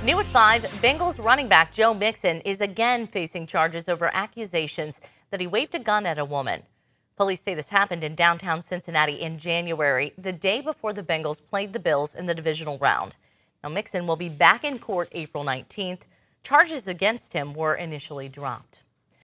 New at 5, Bengals running back Joe Mixon is again facing charges over accusations that he waved a gun at a woman. Police say this happened in downtown Cincinnati in January, the day before the Bengals played the Bills in the divisional round. Now, Mixon will be back in court April 19th. Charges against him were initially dropped.